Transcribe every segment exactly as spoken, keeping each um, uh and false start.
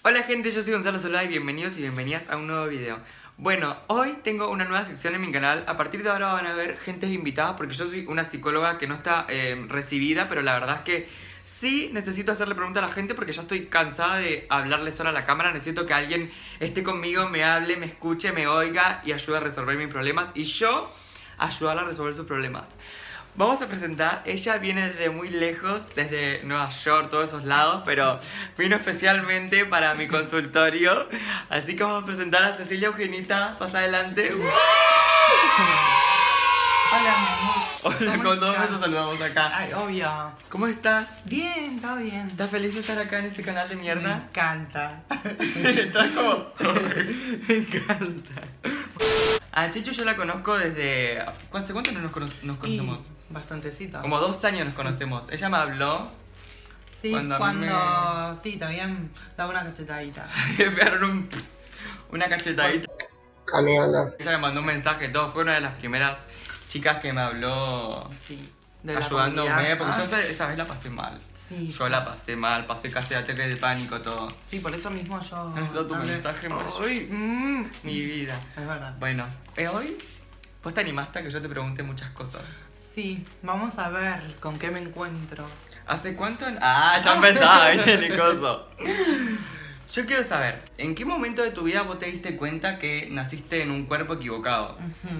Hola gente, yo soy Gonzalo Solá y bienvenidos y bienvenidas a un nuevo video. Bueno, hoy tengo una nueva sección en mi canal. A partir de ahora van a ver gentes invitadas porque yo soy una psicóloga que no está eh, recibida, pero la verdad es que sí necesito hacerle preguntas a la gente porque ya estoy cansada de hablarle sola a la cámara. Necesito que alguien esté conmigo, me hable, me escuche, me oiga y ayude a resolver mis problemas y yo ayudarla a resolver sus problemas. Vamos a presentar, ella viene desde muy lejos, desde Nueva York, todos esos lados, pero vino especialmente para mi consultorio. Así que vamos a presentar a Cecilia Eugenita, pasa adelante. Hola, mi amor. Hola, con dos besos saludamos acá. Ay, obvio. ¿Cómo estás? Bien, todo bien. ¿Estás feliz de estar acá en este canal de Me mierda? encanta. ¿Estás como...? Me encanta. A Chechu yo la conozco desde... ¿Hace cuánto no nos, cono nos conocemos? Y bastantecito. Como dos años nos conocemos. Ella me habló... Sí, cuando cuando... a mí Sí, todavía daba una cachetadita. me pegaron un... una cachetadita. Camionda. Ella me mandó un mensaje, todo. Fue una de las primeras chicas que me habló Sí. De la ayudándome, comunidad. porque Ah, yo esa, esa vez la pasé mal. Sí. Yo la pasé mal, pasé casi ataque de pánico, todo. Sí, por eso mismo yo... Necesito tu hablé- mensaje, Mar. Ay, mm. Mi vida. Es verdad. Bueno, eh, hoy vos te animaste a que yo te pregunte muchas cosas. Sí, vamos a ver con qué me encuentro. ¿Hace cuánto? Ah, ya empezaba, ¿viste, Nicoso? Yo quiero saber, ¿en qué momento de tu vida vos te diste cuenta que naciste en un cuerpo equivocado? Ujú.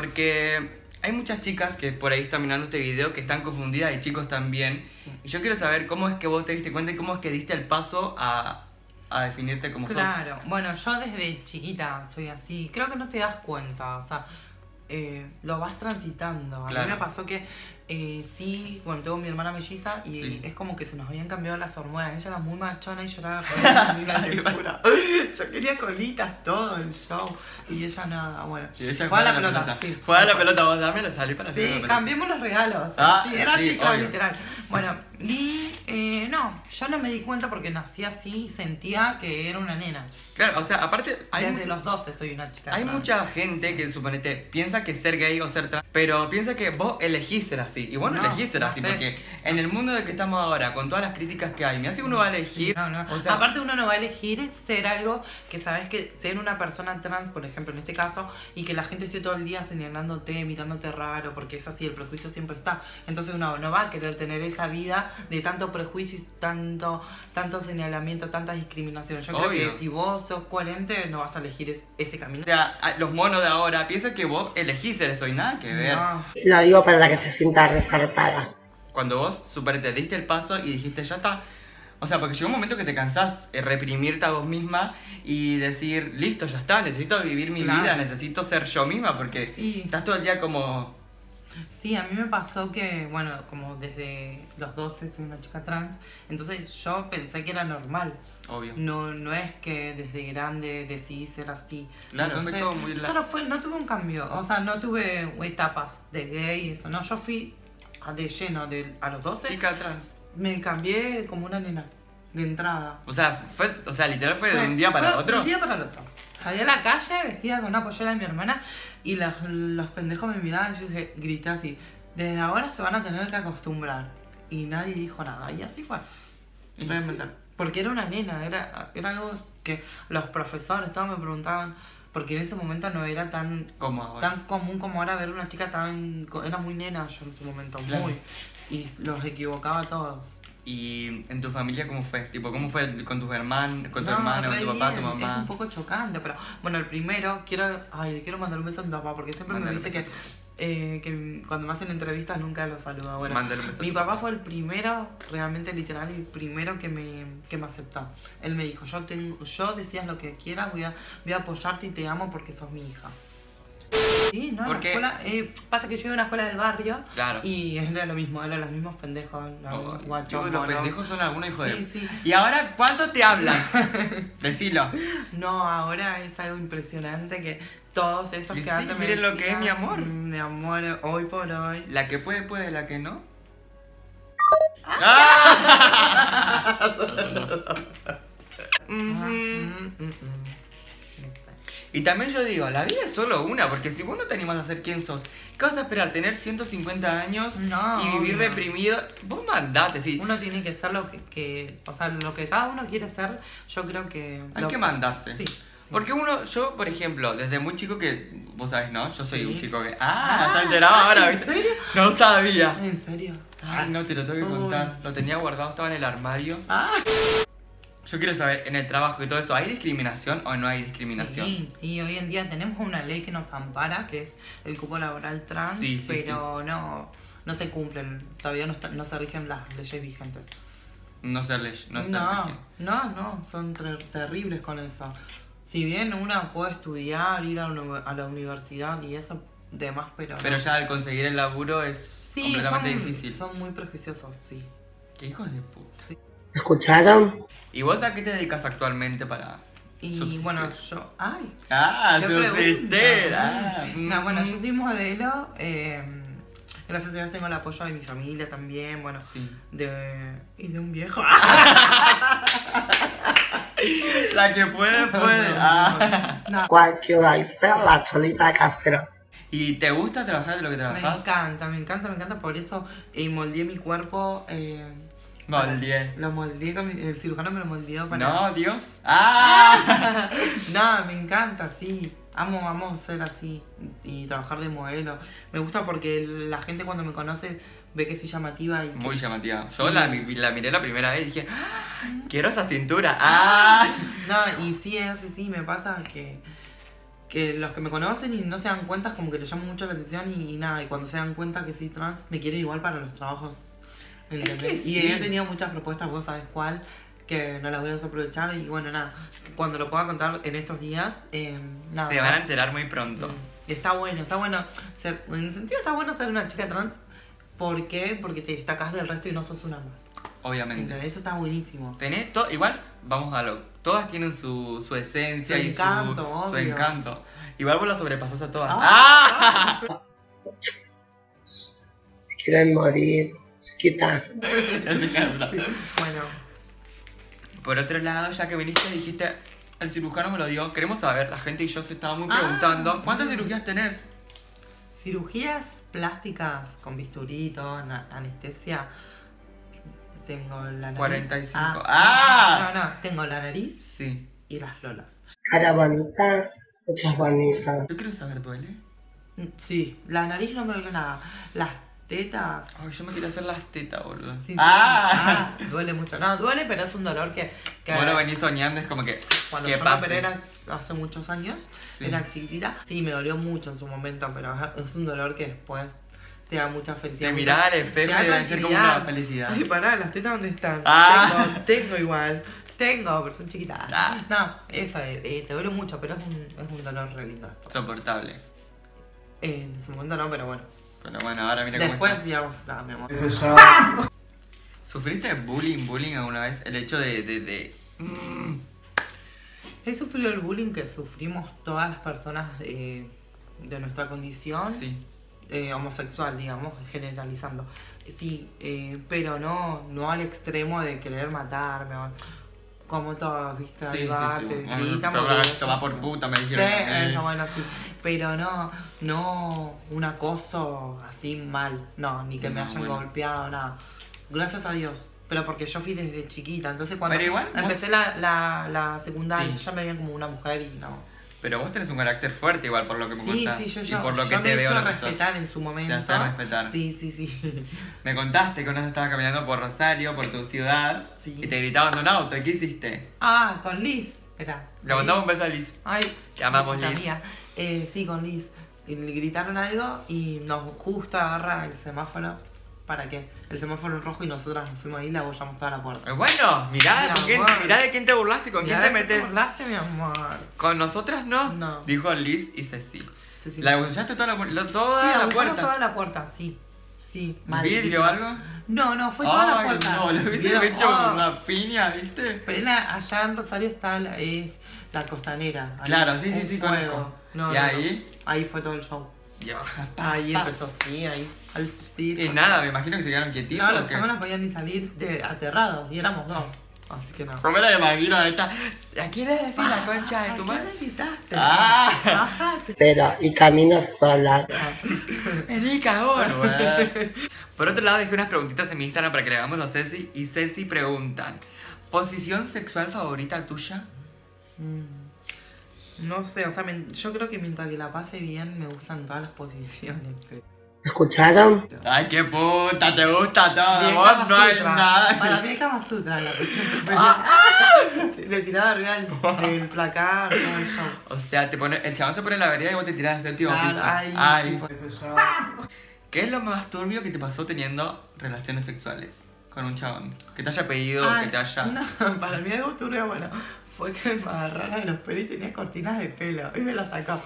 Porque hay muchas chicas que por ahí están mirando este video que están confundidas y chicos también. Sí. Y yo quiero saber cómo es que vos te diste cuenta y cómo es que diste el paso a, a definirte como sos. Claro, bueno, yo desde chiquita soy así. Creo que no te das cuenta, o sea, eh, lo vas transitando. A Claro. mí me pasó que eh, sí, bueno, tengo mi hermana melliza y Sí. es como que se nos habían cambiado las hormonas. Ella era muy machona y yo era re una locura. Yo quería colitas todo el show y ella nada, bueno. Y ella Juega la pelota, sí. Juega la pelota, vos dámelo, salí para Sí, la cambiemos los regalos. Ah, sí, era sí, así, claro, obvio. literal. Bueno, y eh, no, yo no me di cuenta porque nací así y sentía que era una nena. Claro, o sea, aparte hay, Desde los doce soy una chica. hay trans. mucha gente que suponete piensa que ser gay o ser trans, pero piensa que vos elegís ser así. Y vos no, No, elegís ser así, nacés. porque en el mundo de que estamos ahora, con todas las críticas que hay, me hace uno va a elegir. No, no. O sea, Aparte uno no va a elegir ser algo que sabes que ser una persona trans, por ejemplo, en este caso, y que la gente esté todo el día señalándote, mirándote raro, porque es así, el prejuicio siempre está. Entonces uno no va a querer tener esa vida de tanto prejuicio y tanto, tanto señalamiento, tanta discriminación. Yo creo Obvio. que si vos sos coherente, no vas a elegir es- ese camino. O sea, a- los monos de ahora piensan que vos elegís ser eso y nada que ver. No. Lo digo para la que se sienta resarpada. Cuando vos, super, te diste el paso y dijiste, ya está. O sea, porque llegó un momento que te cansás de reprimirte a vos misma y decir, listo, ya está, necesito vivir mi Claro. vida, necesito ser yo misma, porque Y- estás todo el día como... Sí, a mí me pasó que, bueno, como desde los doce soy una chica trans, entonces yo pensé que era normal. Obvio. No, no es que desde grande decidí ser así. Claro, fue Entonces, todo muy la- claro, fue, no tuve un cambio, o sea, no tuve etapas de gay y eso, no, yo fui a- de lleno de, a los doce, Chica trans. me cambié como una nena, de entrada. O sea, fue, o sea, literal fue de Fue- un día para fue otro. De un día para el otro. Salí a la calle vestida con una pollera de mi hermana y los, los pendejos me miraban y yo dije, grité así, desde ahora se van a tener que acostumbrar. Y nadie dijo nada, y así fue. Y Realmente. sí. Porque era una nena, era, era algo que los profesores todos me preguntaban, porque en ese momento no era tan, Como ahora. tan común como ahora ver una chica tan... Era muy nena yo en su momento, Claro. muy. Y los equivocaba a todos. ¿Y en tu familia cómo fue? Tipo, ¿cómo fue el- con tus hermanos, con tu No, hermano, con re tu papá, bien, tu Es mamá? un poco chocante, pero bueno, el primero, quiero, ay, le quiero mandar un beso a mi papá, porque siempre Mándale me dice un que, eh, que cuando me hacen entrevistas nunca lo saluda. Bueno, Mándale un beso a mi tu papá fue el primero, realmente literal, el primero que me, que me aceptó. Él me dijo, yo tengo, yo decías lo que quieras, voy a, voy a apoyarte y te amo porque sos mi hija. Sí, no, en la Porque- escuela, eh, pasa que yo iba a una escuela del barrio Claro. y era lo mismo, eran los mismos pendejos, los Oh, guachos, digo, los monos. pendejos son algunos hijos Sí, de... sí. ¿Y ahora cuánto te hablan? Decilo. No, ahora es algo impresionante que todos esos Y que sí, antes me miren lo que es mi decían, amor. "Mm, Mi amor, hoy por hoy. La que puede, puede, la que no. ¡Ah! Ujú. Mm, mm, mm. Y también yo digo, la vida es solo una, porque si vos no te animás a ser quien sos, ¿qué vas a esperar? ¿Tener ciento cincuenta años No, y vivir obvio. reprimido? Vos mandate, sí. Uno tiene que ser lo que, que, o sea, lo que cada uno quiere ser, yo creo que... Hay lo- que mandarse. Sí. sí. Porque uno, yo, por ejemplo, desde muy chico que, vos sabés, ¿no? Yo soy Sí. un chico que... ¡Ah! Ah, se enteraba ahora, ¿en ¿viste? serio? No sabía. ¿En serio? Ay, no, te lo tengo que Uy. contar. Lo tenía guardado, estaba en el armario. Ah, Yo quiero saber, en el trabajo y todo eso, ¿hay discriminación o no hay discriminación? sí, sí, hoy en día tenemos una ley que nos ampara, que es el cupo laboral trans, Sí, sí, pero no no se cumplen, todavía no, está- no se rigen las leyes vigentes. No se le, no se no, rigen. no, no, son ter- terribles con eso. Si bien una puede estudiar, ir a, una- a la universidad y eso, demás, pero... Pero no. ya al conseguir el laburo es sí, completamente son, difícil. son muy prejuiciosos, sí. ¿Qué hijos de puta? ¿Escucharon? ¿Y vos a qué te dedicas actualmente para...? Y subsistir? bueno, yo... ¡Ay! ¡Ah, ¿Qué subsistir! pregunta? Ah, No, bueno, yo mm. soy modelo. eh, gracias a Dios tengo el apoyo de mi familia también, bueno, Sí. de y de un viejo. La que puede, puede. No, Ah. no, Cualquier ser la solita casera. ¿Y te gusta trabajar de lo que me trabajas? encanta, me encanta, me encanta. Por eso eh, moldeé mi cuerpo. Eh, Moldeé. Lo moldeé, con mi- el cirujano me lo moldeó para... No, Dios. ¡Ah! No, me encanta, sí. Amo, amo ser así y trabajar de modelo. Me gusta porque la gente cuando me conoce ve que soy llamativa y que- Muy llamativa. Yo Sí. la, mi- la miré la primera vez y dije, ¡ah! Quiero esa cintura. ¡Ah! No, y sí, es así, sí, me pasa que, que los que me conocen y no se dan cuenta es como que les llamo mucho la atención y, nada, y cuando se dan cuenta que soy trans, me quieren igual para los trabajos. ¿entendés? que Y sí. he tenido muchas propuestas, vos sabés cuál, que no las voy a desaprovechar y bueno, nada, que cuando lo pueda contar en estos días, eh, nada. Se van a enterar muy pronto. Mm, Está bueno, está bueno, ser, en el sentido está bueno ser una chica trans, ¿por qué? Porque te destacás del resto y no sos una más. Obviamente. ¿Entendés? Eso está buenísimo. Tenés to- igual, vamos a lo. Todas tienen su, su esencia Su y encanto, su, su obvio. encanto. Igual vos la sobrepasás a todas. Ah. ¡Ah! Quieren morir. Chiquita. Bueno. Por otro lado, ya que viniste, dijiste, el cirujano me lo dio. Queremos saber, la gente y yo se estaba muy Ah. preguntando, ¿cuántas cirugías tenés? Cirugías plásticas con bisturito, ana- anestesia. Tengo la nariz. cuarenta y cinco. Ah, ¡Ah! No, no, tengo la nariz Sí. y las lolas. Cara bonita. Muchas bonitas. Yo quiero saber, ¿duele? Mm, Sí, la nariz no me duele nada. Las tetas. Ay, yo me quiero hacer las tetas, boludo. Sí, sí. ¡Ah! Ah, duele mucho. No, duele, pero es un dolor que. que Vos lo venís soñando, es como que. Cuando que yo me pase. operé era hace muchos años, Sí. era chiquitita. Sí, me dolió mucho en su momento, pero es un dolor que después te da mucha felicidad. Te mucha- mirás al te espejo da y debe ser como tranquilidad. una felicidad. Ay, pará, las tetas dónde están. Ah. Tengo, tengo igual. Tengo, pero son chiquitas. Ah. No, eso es, eh, te duele mucho, pero es un, es un dolor re lindo. Soportable. Eh, en su momento no, pero bueno. Pero bueno, ahora mira cómo Después está. ya vamos a mi amor. ¿Sufriste bullying, bullying alguna vez? El hecho de... de, de... Mm. He sufrido el bullying que sufrimos todas las personas eh, de nuestra condición. Sí. eh, homosexual, digamos, generalizando. Sí, eh, pero no, no al extremo de querer matarme, o- como todos, viste, Sí, ahí sí, va, sí. te Bueno, gritan, te va- boludeces. te va por puta, me Sí, dijeron. Eh. eso, bueno, sí, pero no, no un acoso así mal, no, ni que me No, hayan bueno. golpeado, nada. Gracias a Dios. Pero porque yo fui desde chiquita, entonces cuando Pero igual, vos- empecé la, la, la secundaria, Sí. ya me veían como una mujer y no. Pero vos tenés un carácter fuerte igual por lo que me Sí, contás. sí, yo, y yo, por lo yo que me te he veo hecho lo que sos. respetar en su momento. Te hace respetar. Sí, sí, sí. Me contaste que una vez estabas caminando por Rosario, por tu ciudad, Sí. y te gritaban de un auto. ¿Y qué hiciste? Ah, con Liz. Era. Le mandamos un beso a Liz. Ay, Te amamos, la Liz. mía. Eh, sí, con Liz. Y le gritaron algo y nos justo agarra el semáforo. ¿Para qué? El semáforo en rojo y nosotras nos fuimos ahí y le abollamos toda la puerta. Eh, Bueno, mirá, Mi ¿con quién- amor. mirá de quién te burlaste, con Mirá quién te de qué metes. burlaste, mi amor? Con nosotras no. No. Dijo Liz y Ceci. Sí, sí. ¿La abusaste toda la, pu- lo- toda Sí, la abusamos puerta? toda la puerta, sí. Sí, ¿Vidrio o algo? No, no, fue toda la Ay, puerta. no, le hubiese ¿Vieron? hecho Oh. una piña, ¿viste? Pero en la- allá en Rosario está la, es la costanera. Ahí, Claro, sí, sí, un sí, fuego. conozco. No, ¿Y no, no. ahí? Ahí fue todo el show. Ya. Ahí empezó, sí, ahí. Al Y nada, me imagino que se quedaron quietitos. No, ¿o los qué? chavos no podían ni salir de, aterrados y éramos dos. Así que no. ¿Cómo me la imagino a esta? ¿A quién le decís la concha de tu ¿A madre? quién le quitaste? Ah. Bájate. Pero, y camino sola. Vení, cagón, güey. Por otro lado, dejé unas preguntitas en mi Instagram para que le hagamos a Ceci. Y Ceci preguntan: ¿posición sexual favorita tuya? Mm, No sé, o sea, me- yo creo que mientras que la pase bien me gustan todas las posiciones. pero- ¿Escucharon? Ay, qué puta, te gusta todo. Bien, Vos Kama no hay Sutra. nada. Para mí es Kama Sutra la posición Ah, preferida. Le tiraba arriba el, el placar, todo el show. O sea, te pone, el chabón se pone en la vereda y vos te tirás al séptimo Claro, piso. ay, Ay. tipo ese show. ¿Qué es lo más turbio que te pasó teniendo relaciones sexuales con un chabón? Que te haya pedido, Ay, que te haya... No, para mí algo turbio, bueno, fue que me agarraron los pelos y tenía cortinas de pelo y me las sacó.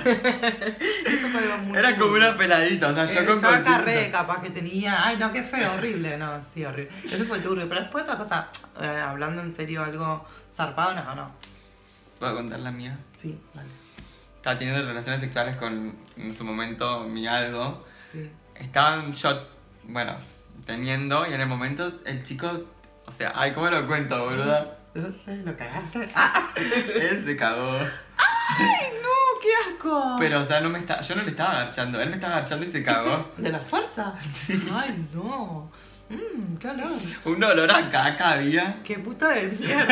Eso fue algo muy Era como turbio. una peladita, o sea, yo Eh, con yo cortinas. agarré, capaz que tenía. Ay, no, qué feo, horrible. No, sí, horrible. Eso fue turbio. Pero después otra cosa, eh, hablando en serio, algo zarpado, no, no. ¿Puedo contar la mía? Sí, vale. Estaba teniendo relaciones sexuales con, en su momento, mi algo. Sí. Estaban yo, bueno, teniendo, y en el momento el chico, o sea, ay, ¿cómo lo cuento, boluda? No sé, ¿lo cagaste? ¡Ah! Él se cagó. ¡Ay, no! ¡Qué asco! Pero, o sea, no me está, yo no le estaba agarchando, él me estaba agarchando y se cagó. ¿De la fuerza? Ay, no. Mmm, qué olor. Un olor a caca había. Qué puta de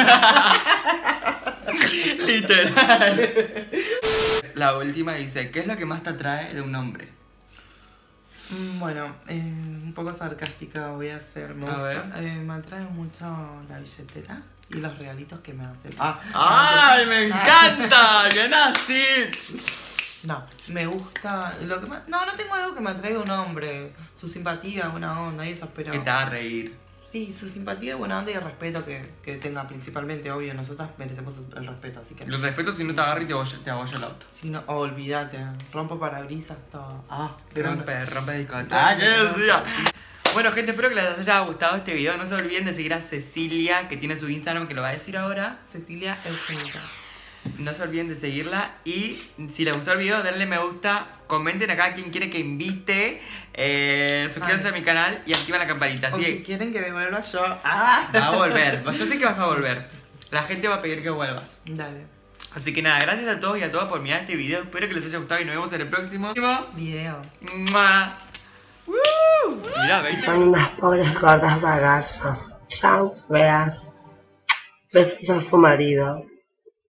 mierda. Literal. La última dice, ¿qué es lo que más te atrae de un hombre? Mm, Bueno, eh, un poco sarcástica voy a ser. Me, A gusta- eh, me atrae mucho la billetera y los regalitos que me hacen. Ah, ¡Ay, me encanta! ¡Bien así! No, me gusta. Lo que más, no, no tengo algo que me atraiga a un hombre. Su simpatía, buena onda y eso, pero. Que te haga reír. Sí, su simpatía, buena onda y el respeto que, que tenga principalmente, obvio. Nosotras merecemos el respeto, así que. Lo respeto si no te agarro y te abolla, te abolla el auto. Si no, oh, olvídate. Rompo parabrisas, todo. Ah, pero. Rompe, rompe discoteca. Ah, ¿qué decía? Bueno, gente, espero que les haya gustado este video. No se olviden de seguir a Cecilia, que tiene su Instagram, que lo va a decir ahora. Cecilia Eugénica. No se olviden de seguirla. Y si les gustó el video, denle me gusta. Comenten acá quién quiere que invite. Eh, suscríbanse Ay. a mi canal y activen la campanita. O Así si que quieren que devuelva yo. Ah. va a volver. Yo sé que vas a volver. La gente va a pedir que vuelvas. Dale. Así que nada, gracias a todos y a todas por mirar este video. Espero que les haya gustado y nos vemos en el próximo. Video. ¡Mua! ¡Woo! Mira, veinte. Son unas pobres gordas bagazos. Chao, feas. Besos a su marido.